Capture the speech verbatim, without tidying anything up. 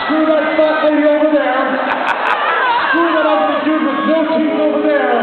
Screw that fat lady over there. Screw that ugly dude with no teeth over there.